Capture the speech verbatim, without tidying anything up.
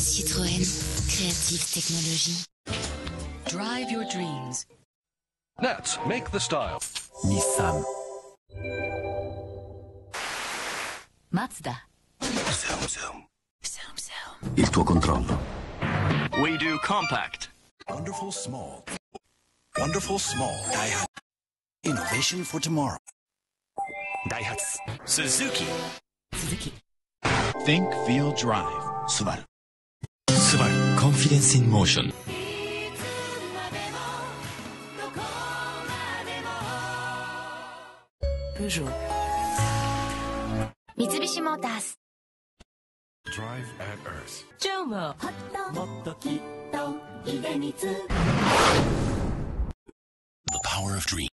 Citroën. Creative technologie. Drive your dreams. Nats, make the style. 日産 Mazda. Zoom, zoom. Zoom, zoom. Il tuo controllo. We do compact. Wonderful small. Wonderful small. Daihatsu. Innovation for tomorrow. Daihatsu. Suzuki. Suzuki. Think, feel, drive. Subaru. Subaru Confidence in Motion. Peugeot. Mitsubishi Motors. Drive at Earth. Jomo. もっときっと出光 The power of dreams.